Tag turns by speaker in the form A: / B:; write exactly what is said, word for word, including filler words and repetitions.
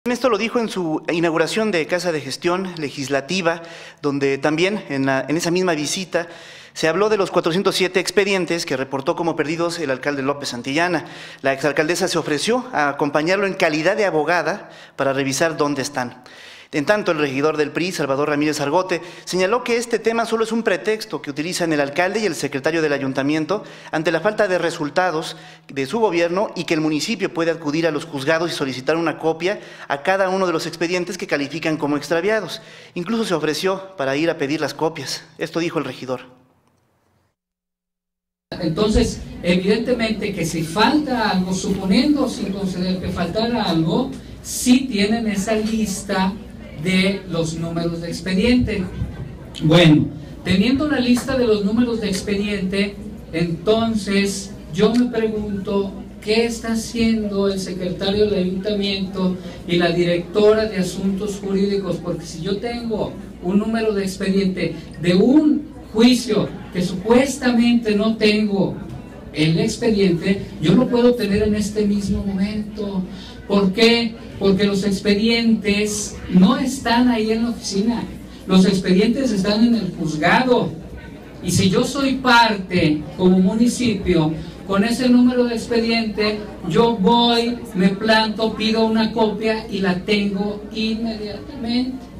A: Esto lo dijo en su inauguración de Casa de Gestión Legislativa, donde también en, la, en esa misma visita se habló de los cuatrocientos siete expedientes que reportó como perdidos el alcalde López Santillana. La exalcaldesa se ofreció a acompañarlo en calidad de abogada para revisar dónde están. En tanto, el regidor del P R I, Salvador Ramírez Argote, señaló que este tema solo es un pretexto que utilizan el alcalde y el secretario del ayuntamiento ante la falta de resultados de su gobierno y que el municipio puede acudir a los juzgados y solicitar una copia a cada uno de los expedientes que califican como extraviados. Incluso se ofreció para ir a pedir las copias. Esto dijo el regidor.
B: Entonces, evidentemente que si falta algo, suponiendo sin conceder que faltara algo, sí tienen esa lista de los números de expediente. Bueno, teniendo la lista de los números de expediente, entonces yo me pregunto qué está haciendo el secretario del ayuntamiento y la directora de asuntos jurídicos, porque si yo tengo un número de expediente de un juicio que supuestamente no tengo el expediente, yo lo puedo tener en este mismo momento. ¿Por qué? Porque los expedientes no están ahí en la oficina, los expedientes están en el juzgado. Y si yo soy parte como municipio, con ese número de expediente, yo voy, me planto, pido una copia y la tengo inmediatamente.